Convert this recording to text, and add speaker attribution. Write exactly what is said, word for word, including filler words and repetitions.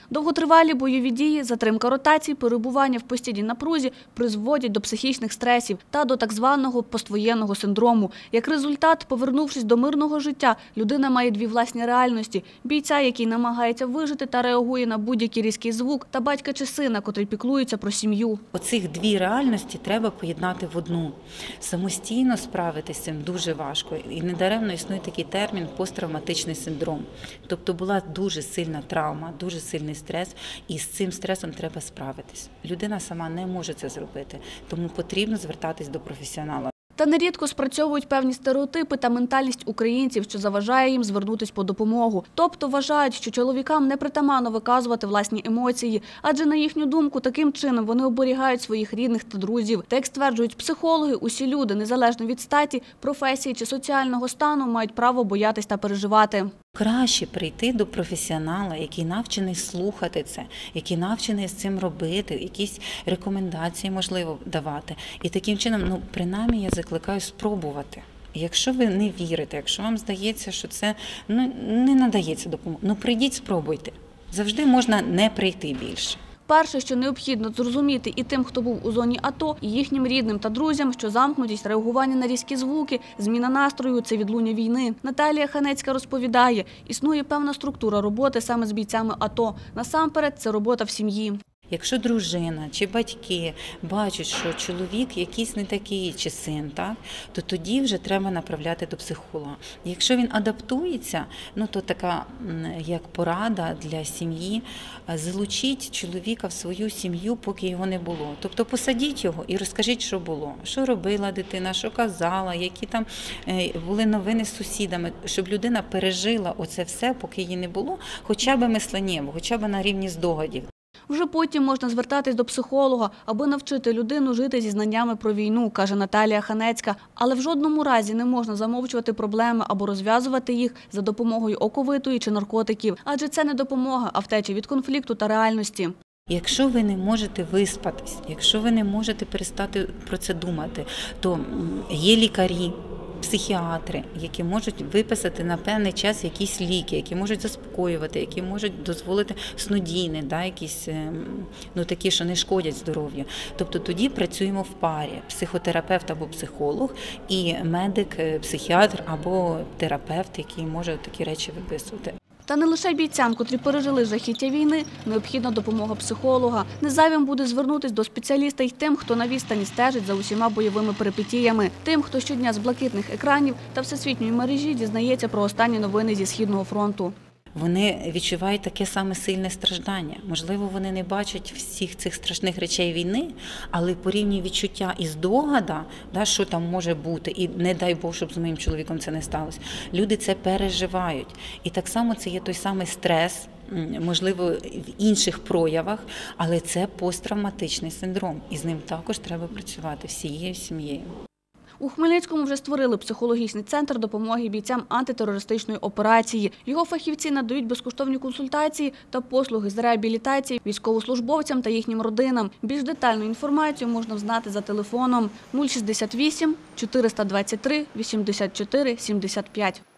Speaker 1: Довготривалі бойові дії, затримка ротацій, перебування в постійній напрузі призводять до психічних стресів та до так званого поствоєнного синдрому. Як результат, повернувшись до мирного життя, людина має дві власні реальності – бійця, який намагається вижити та реагує на будь-який різкий звук, та батька чи сина, котрий піклується про сім'ю.
Speaker 2: Оцих дві реальності треба поєднати в одну. Самостійно справитися з цим дуже важко. І недаремно існує такий термін посттравматичний синдром. Тобто була дуже сильна травма, дуже сильний стрес, і з цим стресом треба справитись. Людина сама не може це зробити, тому потрібно звертатись до професіонала.
Speaker 1: Та нерідко спрацьовують певні стереотипи та ментальність українців, що заважає їм звернутися по допомогу. Тобто вважають, що чоловікам не притаманно виказувати власні емоції, адже, на їхню думку, таким чином вони оберігають своїх рідних та друзів. Та, як стверджують психологи, усі люди, незалежно від статі, професії чи соціального стану, мають право боятись та переживати.
Speaker 2: Краще прийти до професіонала, який навчений слухати це, який навчений з цим робити, якісь рекомендації, можливо, давати. І таким чином, ну, принаймні, я закликаю спробувати. Якщо ви не вірите, якщо вам здається, що це ну, не надається допомога, ну прийдіть, спробуйте. Завжди можна не прийти більше.
Speaker 1: Перше, що необхідно зрозуміти і тим, хто був у зоні АТО, і їхнім рідним та друзям, що замкнутість, реагування на різкі звуки, зміна настрою – це відлуння війни. Наталія Ханецька розповідає, існує певна структура роботи саме з бійцями АТО. Насамперед, це робота в сім'ї.
Speaker 2: Якщо дружина чи батьки бачать, що чоловік якийсь не такий, чи син, так, то тоді вже треба направляти до психолога. Якщо він адаптується, ну, то така як порада для сім'ї – залучіть чоловіка в свою сім'ю, поки його не було. Тобто посадіть його і розкажіть, що було, що робила дитина, що казала, які там були новини з сусідами, щоб людина пережила оце все, поки її не було, хоча б мисленнєво, хоча б на рівні здогадів.
Speaker 1: Вже потім можна звертатись до психолога, аби навчити людину жити зі знаннями про війну, каже Наталія Ханецька. Але в жодному разі не можна замовчувати проблеми або розв'язувати їх за допомогою оковитої чи наркотиків. Адже це не допомога, а втеча від конфлікту та реальності.
Speaker 2: Якщо ви не можете виспатись, якщо ви не можете перестати про це думати, то є лікарі, психіатри, які можуть виписати на певний час якісь ліки, які можуть заспокоювати, які можуть дозволити снодійні, да, якісь, ну, такі, що не шкодять здоров'ю. Тобто тоді працюємо в парі – психотерапевт або психолог і медик, психіатр або терапевт, який може такі речі виписувати.
Speaker 1: Та не лише бійцям, котрі пережили жахіття війни, необхідна допомога психолога. Незайвим буде звернутися до спеціаліста й тим, хто на відстані стежить за усіма бойовими перипетіями, тим, хто щодня з блакитних екранів та всесвітньої мережі дізнається про останні новини зі Східного фронту.
Speaker 2: Вони відчувають таке саме сильне страждання. Можливо, вони не бачать всіх цих страшних речей війни, але по рівні відчуття і здогада, да, що там може бути, і не дай Бог, щоб з моїм чоловіком це не сталося, люди це переживають. І так само це є той самий стрес, можливо, в інших проявах, але це посттравматичний синдром. І з ним також треба працювати всією сім'єю.
Speaker 1: У Хмельницькому вже створили психологічний центр допомоги бійцям антитерористичної операції. Його фахівці надають безкоштовні консультації та послуги з реабілітації військовослужбовцям та їхнім родинам. Більш детальну інформацію можна взнати за телефоном нуль шістдесят вісім чотириста двадцять три вісімдесят чотири сімдесят п'ять.